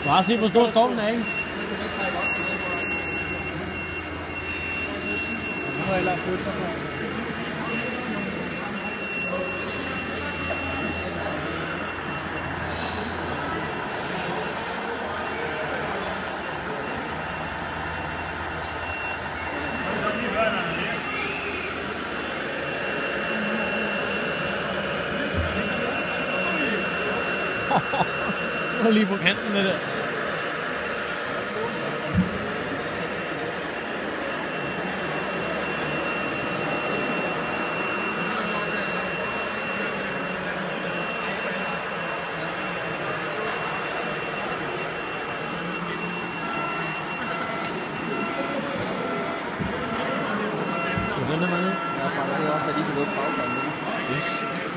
Bare se, hvor stor skoven er, ikke? Nu må jeg lade flytte sig på. Nu er lige på kanten med det. Den er meget ned. Ja, fra det også, at de kan lukke bagfra. Yes.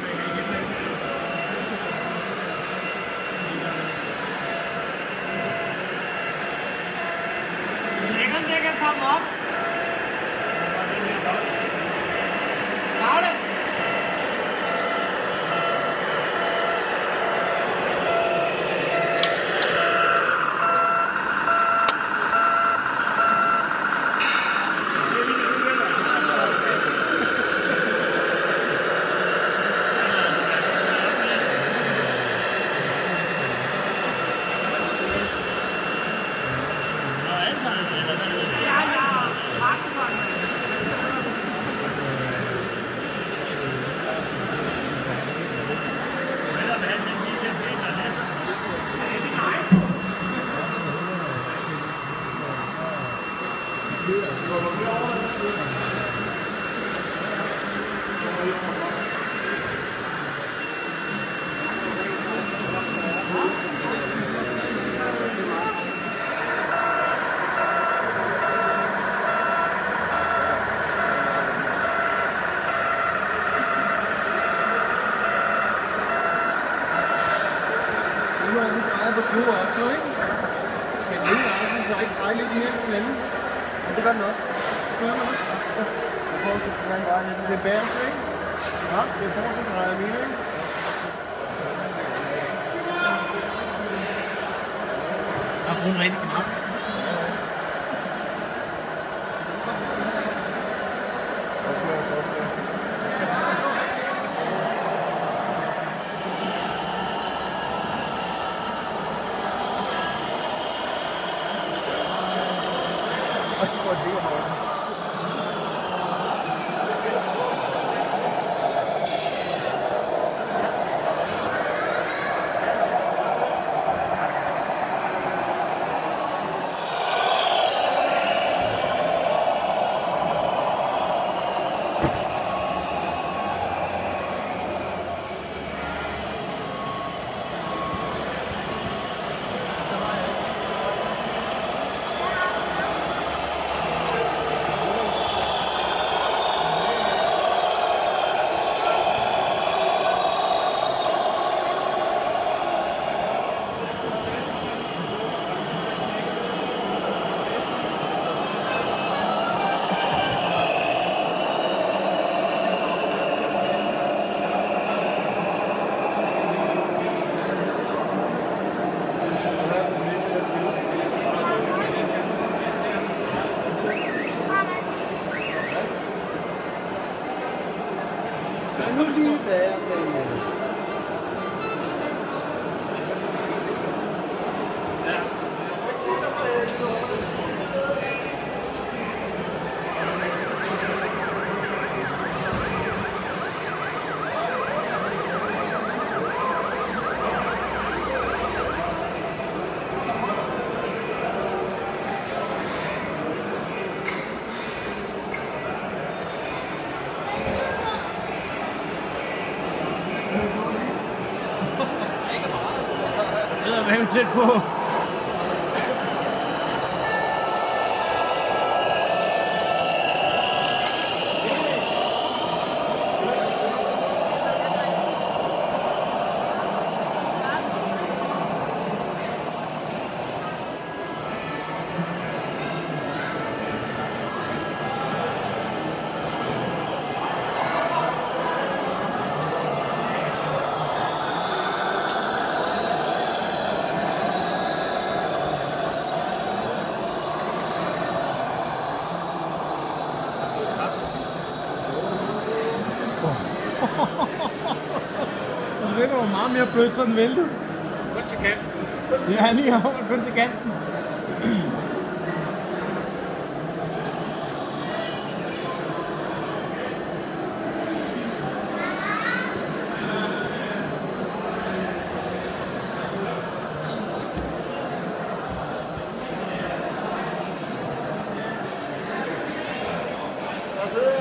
Det kan komme op. Lagle. Nu er vi drejet på 2 aksler, ikke? Skal den ene aksel så ikke dreje lidt mere end den anden? Men det gør den også. Det gør den også. Ja. Jeg tror også, du skulle gerne dreje lidt. Det er bagerst, ikke? Ja, det er fortsat drejer mere, ikke? Der er en rigtig knap. Der skulle jeg stoppe der. Og så går det sikkert over. Nu lige der, men... Det er tæt på. var meget mere blødt, så den væltede. Kun til kanten. Ja, lige over, kun til kanten. Der sidder